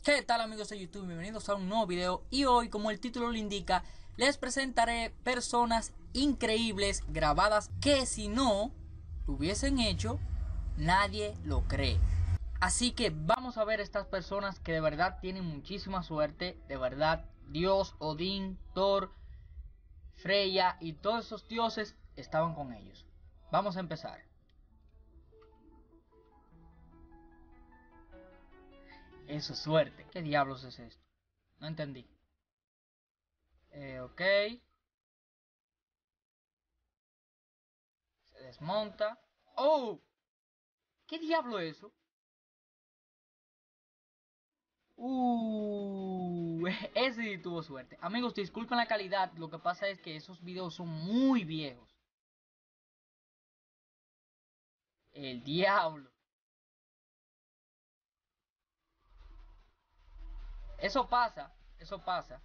¿Qué tal amigos de YouTube? Bienvenidos a un nuevo video y hoy, como el título lo indica, les presentaré personas increíbles grabadas que si no lo hubiesen hecho, nadie lo cree. Así que vamos a ver estas personas que de verdad tienen muchísima suerte, de verdad. Dios, Odín, Thor, Freya y todos esos dioses estaban con ellos. Vamos a empezar. Eso es suerte. ¿Qué diablos es esto? No entendí. Ok. Se desmonta. ¡Oh! ¿Qué diablo es eso? Ese sí tuvo suerte. Amigos, disculpen la calidad. Lo que pasa es que esos videos son muy viejos. El diablo. Eso pasa. Eso pasa.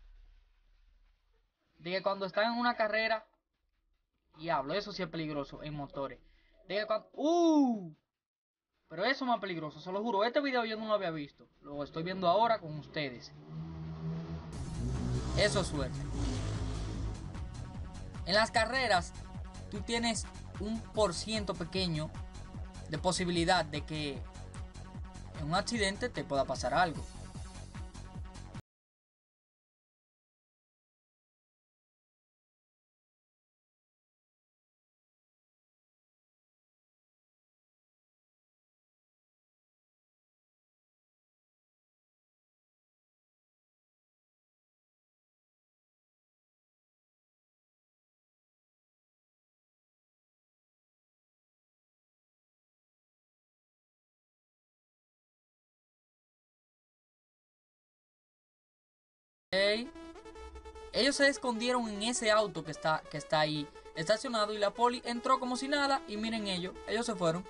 De que cuando están en una carrera. Diablo, eso sí es peligroso en motores. De que cuando. Pero eso es más peligroso, se lo juro. Este video yo no lo había visto. Lo estoy viendo ahora con ustedes. Eso es suerte. En las carreras, tú tienes un % pequeño de posibilidad de que en un accidente te pueda pasar algo. ¿Okay? Ellos se escondieron en ese auto que está ahí estacionado y la poli entró como si nada y miren ellos se fueron.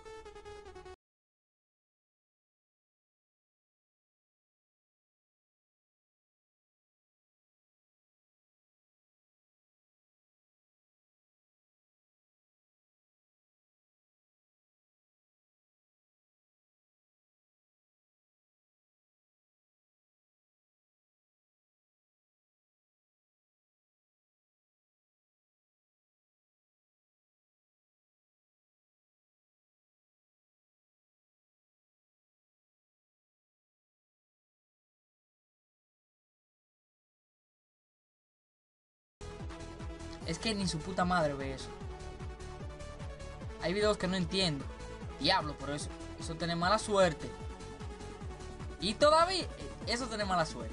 Es que ni su puta madre ve eso. Hay videos que no entiendo. Diablo, pero eso tiene mala suerte. Y todavía eso tiene mala suerte.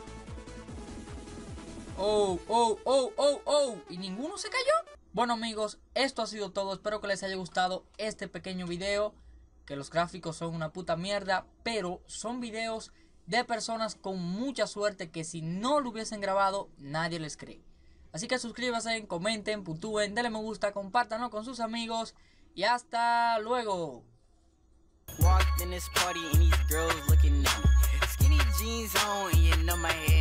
Y ninguno se cayó. Bueno amigos, esto ha sido todo. Espero que les haya gustado este pequeño video. Que los gráficos son una puta mierda, pero son videos de personas con mucha suerte que si no lo hubiesen grabado, nadie les cree. Así que suscríbanse, comenten, puntúen, denle me gusta, compártanlo con sus amigos y hasta luego. Walked in this party and these girls looking at me. Skinny jeans on and you know my head